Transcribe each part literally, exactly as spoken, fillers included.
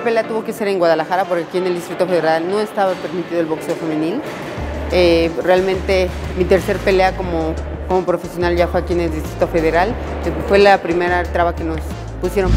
pelea tuvo que ser en Guadalajara porque aquí en el Distrito Federal no estaba permitido el boxeo femenil. Eh, realmente mi tercer pelea como, como profesional ya fue aquí en el Distrito Federal. Fue la primera traba que nos pusieron.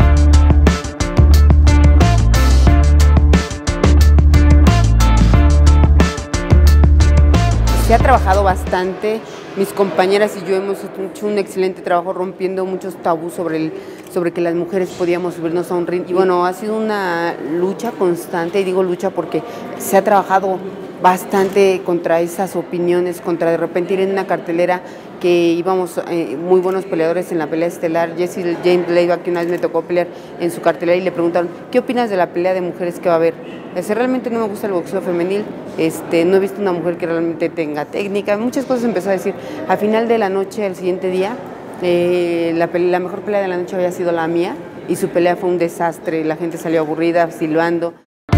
Se ha trabajado bastante, mis compañeras y yo hemos hecho un excelente trabajo rompiendo muchos tabús sobre, el, sobre que las mujeres podíamos subirnos a un ring. Y bueno, ha sido una lucha constante, y digo lucha porque se ha trabajado bastante contra esas opiniones, contra de repente ir en una cartelera que íbamos eh, muy buenos peleadores en la pelea estelar. Jesse James Leiva, que una vez me tocó pelear en su cartelera y le preguntaron, ¿qué opinas de la pelea de mujeres que va a haber? Ese, realmente no me gusta el boxeo femenil, este, no he visto una mujer que realmente tenga técnica, muchas cosas empezó a decir. Al final de la noche, el siguiente día, eh, la, la mejor pelea de la noche había sido la mía y su pelea fue un desastre, la gente salió aburrida, silbando.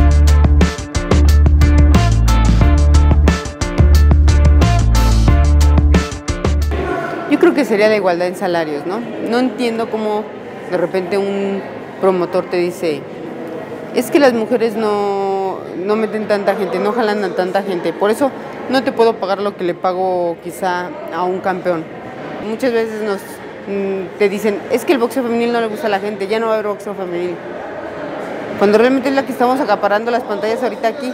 Yo creo que sería la igualdad en salarios, ¿no? No entiendo cómo de repente un promotor te dice, es que las mujeres no, no meten tanta gente, no jalan a tanta gente, por eso no te puedo pagar lo que le pago quizá a un campeón. Muchas veces nos te dicen, es que el boxeo femenil no le gusta a la gente, ya no va a haber boxeo femenil. Cuando realmente es la que estamos acaparando las pantallas ahorita aquí.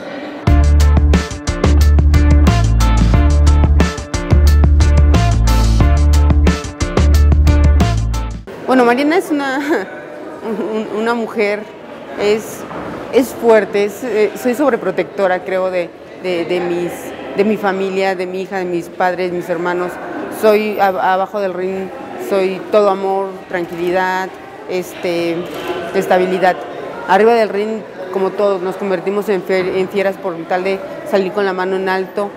Bueno, Mariana es una, una mujer, es, es fuerte, es, eh, soy sobreprotectora, creo, de, de, de, mis, de mi familia, de mi hija, de mis padres, mis hermanos. Soy a, abajo del ring, soy todo amor, tranquilidad, este, estabilidad. Arriba del ring, como todos, nos convertimos en, fier, en fieras por tal de salir con la mano en alto.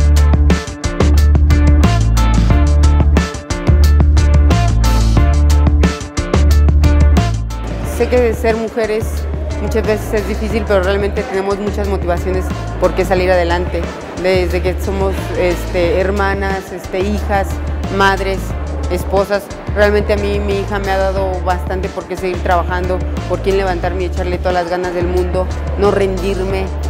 Sé que de ser mujeres muchas veces es difícil, pero realmente tenemos muchas motivaciones por qué salir adelante. Desde que somos este, hermanas, este, hijas, madres, esposas. Realmente a mí mi hija me ha dado bastante por qué seguir trabajando, por qué levantarme y echarle todas las ganas del mundo, no rendirme.